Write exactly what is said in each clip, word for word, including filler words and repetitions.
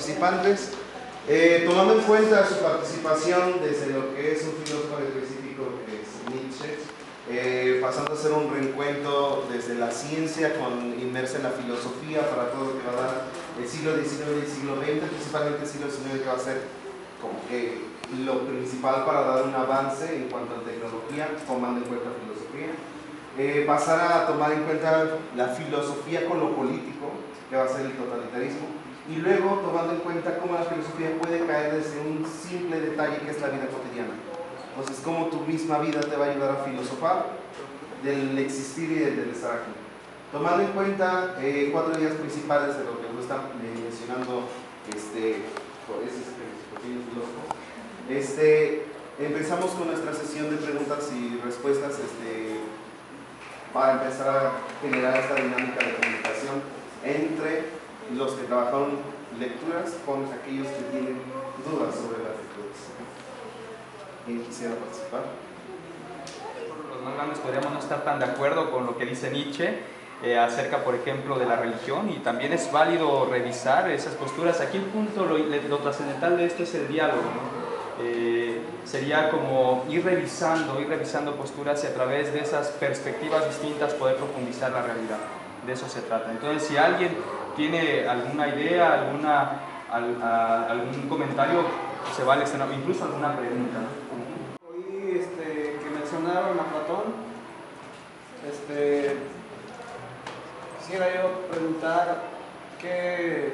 participantes. Eh, tomando en cuenta su participación desde lo que es un filósofo específico que es Nietzsche, eh, pasando a hacer un reencuentro desde la ciencia con inmersa en la filosofía para todo lo que va a dar el siglo diecinueve y el siglo veinte, principalmente el siglo diecinueve, que va a ser como que lo principal para dar un avance en cuanto a tecnología, tomando en cuenta la filosofía. Eh, pasar a tomar en cuenta la filosofía con lo político, que va a ser el totalitarismo, y luego tomando en cuenta cómo la filosofía puede caer desde un simple detalle que es la vida cotidiana. Entonces, cómo tu misma vida te va a ayudar a filosofar del existir y del estar aquí. Tomando en cuenta eh, cuatro ideas principales de lo que nos está eh, mencionando este, por ese pequeño filósofo. Este, empezamos con nuestra sesión de preguntas y respuestas este, para empezar a generar esta dinámica de comunicación entre los que trabajaron lecturas con aquellos que tienen dudas sobre las lecturas. ¿Quién quisiera participar? Los más grandes podríamos no estar tan de acuerdo con lo que dice Nietzsche eh, acerca, por ejemplo, de la religión, y también es válido revisar esas posturas. Aquí el punto, lo, lo trascendental de esto es el diálogo, ¿no? Eh, sería como ir revisando, ir revisando posturas y a través de esas perspectivas distintas poder profundizar la realidad. De eso se trata. Entonces, si alguien tiene alguna idea, alguna, al, a, algún comentario, se vale externar, incluso alguna pregunta, ¿no? Oí este, que mencionaron a Platón. Este, quisiera yo preguntar qué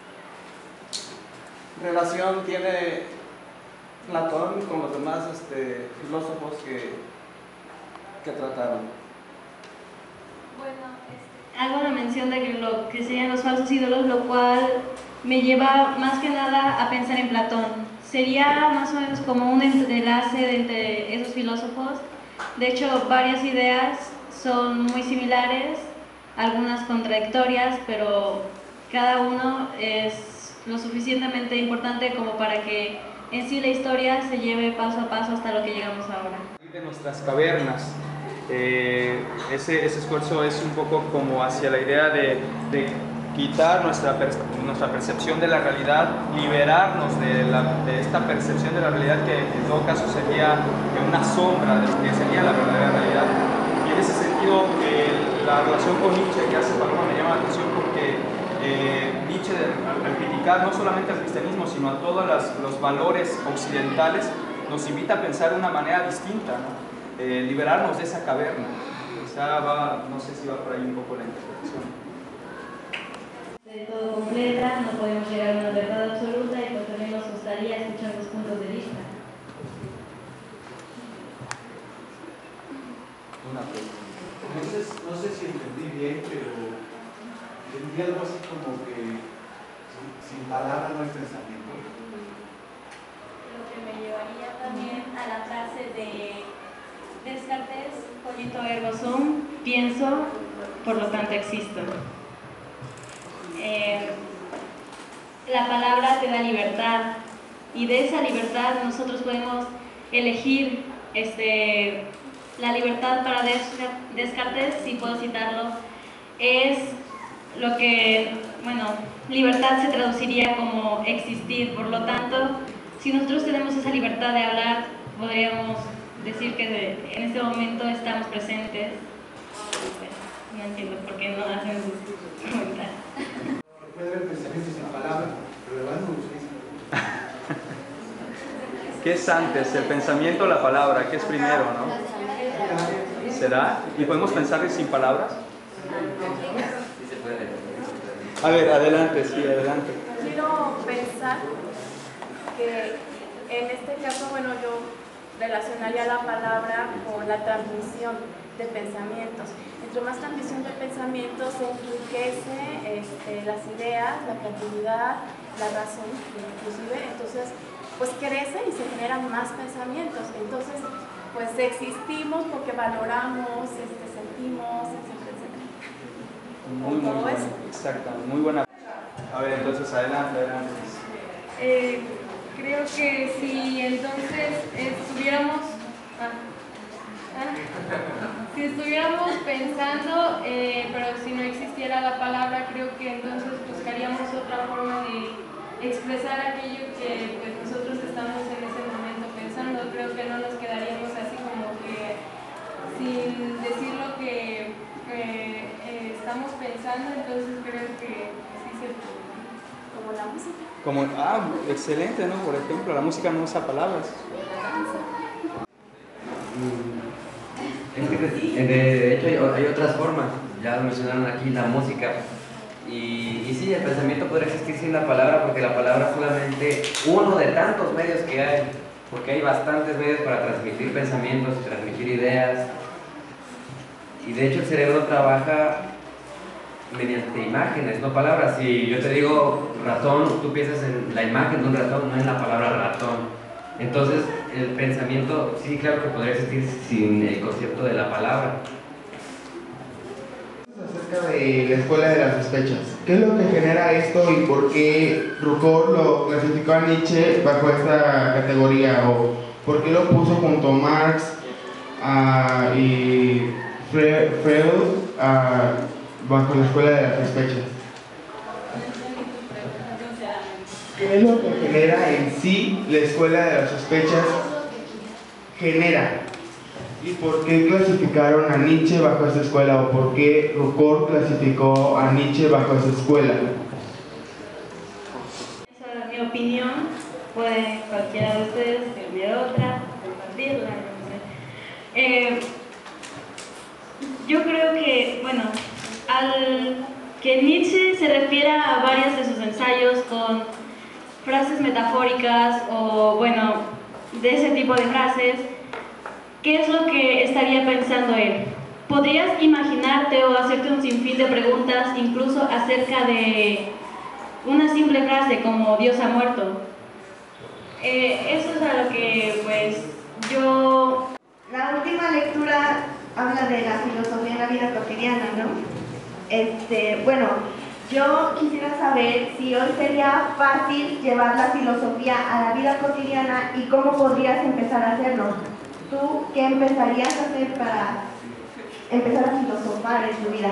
relación tiene Platón con los demás este, filósofos que, que trataron. Bueno, este, hago la mención de que lo que serían los falsos ídolos, lo cual me lleva más que nada a pensar en Platón. Sería más o menos como un entrelace de entre esos filósofos. De hecho, varias ideas son muy similares, algunas contradictorias, pero cada uno es lo suficientemente importante como para que en sí la historia se lleve paso a paso hasta lo que llegamos ahora. De nuestras cavernas. Eh, ese, ese esfuerzo es un poco como hacia la idea de, de quitar nuestra, per, nuestra percepción de la realidad, liberarnos de, la, de esta percepción de la realidad que en todo caso sería una sombra de lo que sería la verdadera realidad. Y en ese sentido, eh, la relación con Nietzsche que hace Paloma me llama la atención porque eh, Nietzsche, al, al criticar no solamente al cristianismo, sino a todos las, los valores occidentales, nos invita a pensar de una manera distinta, ¿no? Eh, liberarnos de esa caverna. Quizá va, no sé si va por ahí un poco la interpretación. De todo completa, no podemos llegar a una verdad absoluta y pues también nos gustaría escuchar los puntos de vista. Una pregunta. Entonces, no sé si entendí bien, pero entendí algo así como que sin, sin palabras no hay pensamiento. Lo que me llevaría también a la frase de Descartes, cogito ergo sum, pienso, por lo tanto existo. Eh, la palabra te da libertad y de esa libertad nosotros podemos elegir este, la libertad para Descartes, si puedo citarlo, es lo que, bueno, libertad se traduciría como existir, por lo tanto, si nosotros tenemos esa libertad de hablar, podríamos decir que de, en este momento estamos presentes. No entiendo por qué no hacen sus comentarios. Puede haber pensamiento sin palabras, pero le van muchísimo. ¿Qué es antes, el pensamiento o la palabra? ¿Qué es primero, no? ¿Será? ¿Y podemos pensar sin palabras? A ver, adelante, sí, adelante. Quiero pensar que en este caso, bueno, yo relacionaría la palabra con la transmisión de pensamientos. Entre más transmisión de pensamientos se enriquece este, las ideas, la creatividad, la razón, inclusive, entonces pues crece y se generan más pensamientos. Entonces pues existimos porque valoramos, este, sentimos, etcétera, etcétera. Muy, muy buena, exacto, muy buena. A ver, entonces adelante, adelante. Eh, creo que si entonces estuviéramos ah, ah, si estuviéramos pensando eh, pero si no existiera la palabra, creo que entonces buscaríamos otra forma de expresar aquello que pues, nosotros estamos en ese momento pensando. Creo que no nos quedaríamos así como que sin decir lo que eh, eh, estamos pensando, entonces creo que sí se puede. Como la música. Como, ah, excelente, ¿no? Por ejemplo, la música no usa palabras. Es que de, de hecho hay, hay otras formas, ya mencionaron aquí la música. Y, y sí, el pensamiento podría existir sin la palabra, porque la palabra es solamente uno de tantos medios que hay, porque hay bastantes medios para transmitir pensamientos y transmitir ideas. Y de hecho el cerebro trabaja mediante imágenes, no palabras. Si yo te digo ratón, tú piensas en la imagen de un ratón, no en la palabra ratón. Entonces el pensamiento, sí, claro que podría existir sin el concepto de la palabra. Acerca de la escuela de las sospechas, ¿qué es lo que genera esto y por qué Rousseau lo clasificó a Nietzsche bajo esta categoría, o por qué lo puso junto a Marx uh, y Freud uh, bajo la escuela de las sospechas? ¿Qué es lo que genera en sí la escuela de las sospechas? Genera. ¿Y por qué clasificaron a Nietzsche bajo esa escuela? ¿O por qué Rousseau clasificó a Nietzsche bajo esa escuela? Esa es mi opinión. Puede cualquiera de ustedes tener otra, compartirla, no sé. Eh, yo creo que, bueno, al que Nietzsche se refiera a varios de sus ensayos con frases metafóricas o, bueno, de ese tipo de frases, ¿qué es lo que estaría pensando él? ¿Podrías imaginarte o hacerte un sinfín de preguntas incluso acerca de una simple frase como Dios ha muerto? Eh, eso es a lo que pues yo... La última lectura habla de la filosofía en la vida cotidiana, ¿no? Este, bueno, yo quisiera saber si hoy sería fácil llevar la filosofía a la vida cotidiana y cómo podrías empezar a hacerlo. ¿Tú qué empezarías a hacer para empezar a filosofar en tu vida?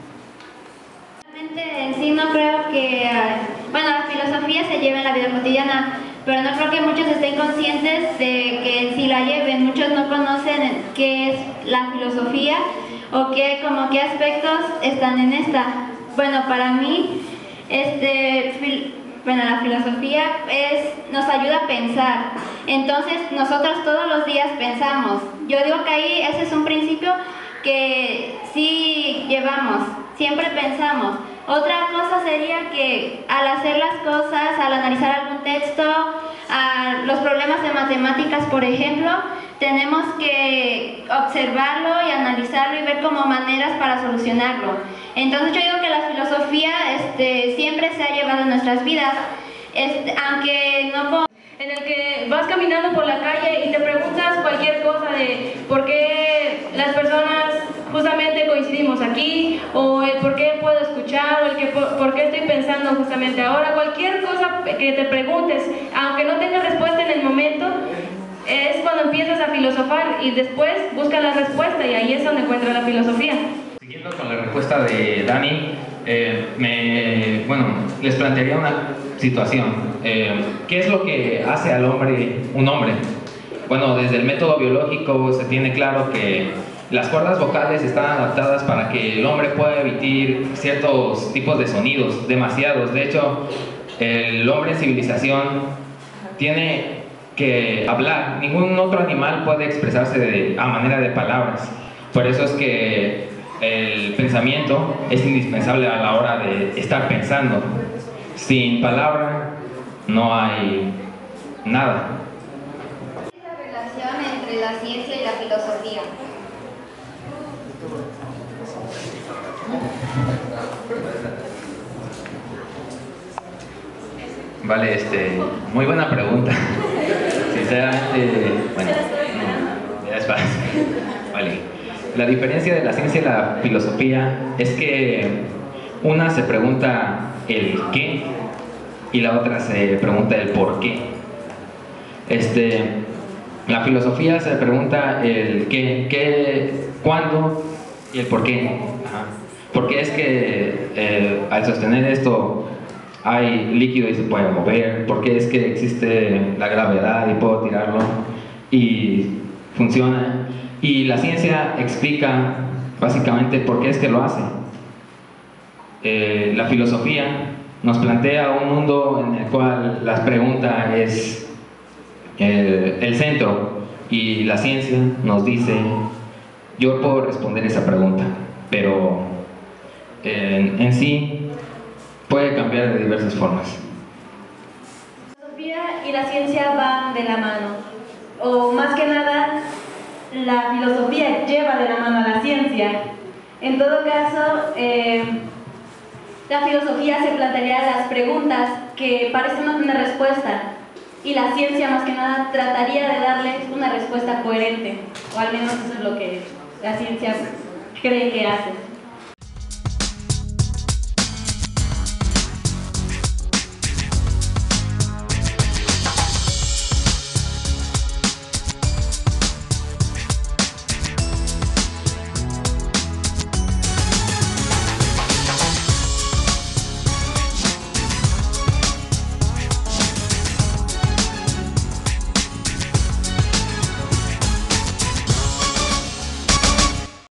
Realmente en sí no creo que, bueno, la filosofía se lleve en la vida cotidiana, pero no creo que muchos estén conscientes de que en sí la lleven. Muchos no conocen qué es la filosofía o qué, como qué aspectos están en esta. Bueno, para mí, este, fil bueno, la filosofía es, nos ayuda a pensar. Entonces, nosotros todos los días pensamos. Yo digo que ahí ese es un principio que sí llevamos, siempre pensamos. Otra cosa sería que al hacer las cosas, al analizar algún texto, a los problemas de matemáticas, por ejemplo, tenemos que observarlo y analizarlo y ver como maneras para solucionarlo. Entonces yo digo que la filosofía este, siempre se ha llevado en nuestras vidas, este, aunque no... En el que vas caminando por la calle y te preguntas cualquier cosa de por qué las personas justamente coincidimos aquí, o el por qué puedo escuchar, o el que por, por qué estoy pensando justamente ahora. Cualquier cosa que te preguntes, aunque no tengas respuesta en el momento, es cuando empiezas a filosofar y después buscas la respuesta, y ahí es donde encuentras la filosofía. Siguiendo con la respuesta de Dani, eh, me, bueno, les plantearía una situación. Eh, ¿Qué es lo que hace al hombre un hombre? Bueno, desde el método biológico se tiene claro que las cuerdas vocales están adaptadas para que el hombre pueda emitir ciertos tipos de sonidos, demasiados. De hecho, el hombre en civilización tiene que hablar. Ningún otro animal puede expresarse de, a manera de palabras. Por eso es que el pensamiento es indispensable a la hora de estar pensando. Sin palabra no hay nada. La relación entre la ciencia y la filosofía. Vale, este, muy buena pregunta. Sinceramente, bueno, no, ya es fácil. Vale. La diferencia de la ciencia y la filosofía es que una se pregunta el qué y la otra se pregunta el por qué. Este, la filosofía se pregunta el qué, qué, cuándo y el por qué. Ajá. Porque es que eh, al sostener esto hay líquido y se puede mover, por qué es que existe la gravedad y puedo tirarlo y funciona. Y la ciencia explica básicamente por qué es que lo hace. Eh, la filosofía nos plantea un mundo en el cual la pregunta es eh, el centro, y la ciencia nos dice: yo puedo responder esa pregunta, pero en, en sí puede cambiar de diversas formas. La filosofía y la ciencia van de la mano, o más que nada, la filosofía lleva de la mano a la ciencia. En todo caso, eh, la filosofía se plantearía las preguntas que parecen no tener respuesta, y la ciencia más que nada trataría de darles una respuesta coherente, o al menos eso es lo que la ciencia cree que hace.